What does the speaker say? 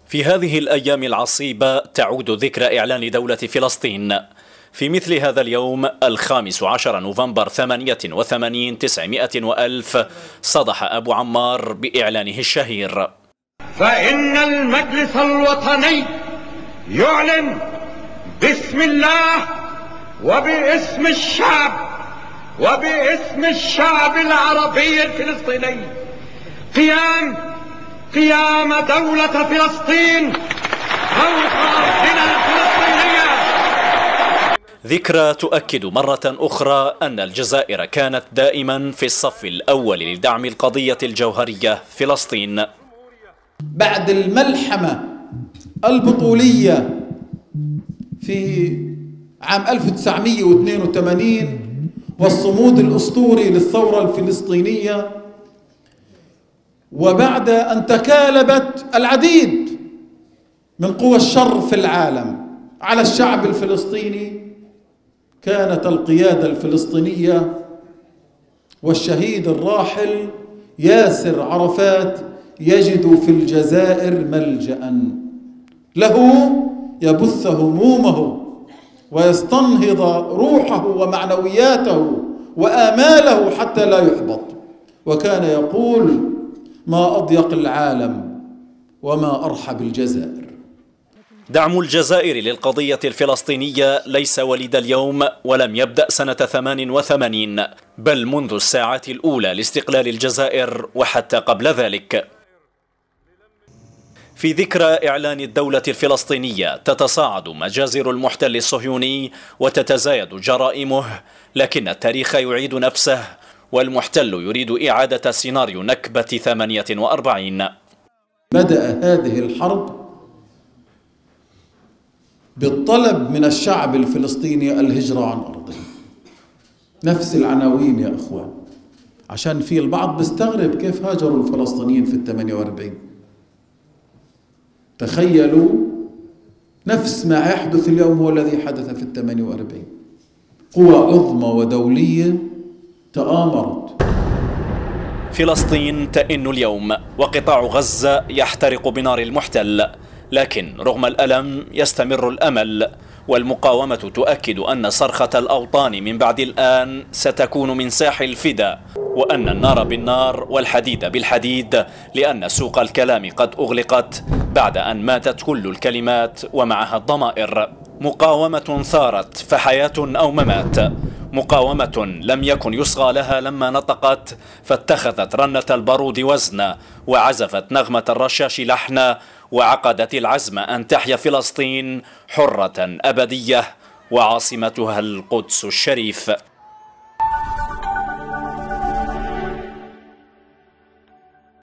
في هذه الأيام العصيبة تعود ذكرى إعلان دولة فلسطين. في مثل هذا اليوم 15 نوفمبر 88 900 وألف صدح أبو عمار بإعلانه الشهير: فإن المجلس الوطني يعلن باسم الله وباسم الشعب العربي الفلسطيني قيام دولة فلسطين فوق أرضنا الفلسطينية. ذكرى تؤكد مرة أخرى أن الجزائر كانت دائما في الصف الأول لدعم القضية الجوهرية فلسطين. بعد الملحمة البطولية في عام 1982 والصمود الأسطوري للثورة الفلسطينية، وبعد أن تكالبت العديد من قوى الشر في العالم على الشعب الفلسطيني، كانت القيادة الفلسطينية والشهيد الراحل ياسر عرفات يجد في الجزائر ملجأ له يبث همومه ويستنهض روحه ومعنوياته وآماله حتى لا يحبط، وكان يقول: ما أضيق العالم وما أرحب الجزائر. دعم الجزائر للقضية الفلسطينية ليس وليد اليوم ولم يبدأ سنة 88، بل منذ الساعات الأولى لاستقلال الجزائر وحتى قبل ذلك. في ذكرى إعلان الدولة الفلسطينية تتصاعد مجازر المحتل الصهيوني وتتزايد جرائمه، لكن التاريخ يعيد نفسه والمحتل يريد إعادة سيناريو نكبة 48. بدأ هذه الحرب بالطلب من الشعب الفلسطيني الهجرة عن أرضه. نفس العناوين يا أخوان، عشان في البعض بيستغرب كيف هاجروا الفلسطينيين في 48. تخيلوا نفس ما يحدث اليوم هو الذي حدث في 48. قوى عظمى ودولية تآمرت. فلسطين تئن اليوم وقطاع غزة يحترق بنار المحتل، لكن رغم الألم يستمر الأمل، والمقاومة تؤكد أن صرخة الأوطان من بعد الآن ستكون من ساح الفدا، وأن النار بالنار والحديد بالحديد، لأن سوق الكلام قد أغلقت بعد أن ماتت كل الكلمات ومعها الضمائر. مقاومة ثارت فحياة أو ممات، مقاومة لم يكن يصغى لها لما نطقت، فاتخذت رنة البارود وزنا وعزفت نغمة الرشاش لحنا، وعقدت العزم أن تحيا فلسطين حرة أبدية وعاصمتها القدس الشريف.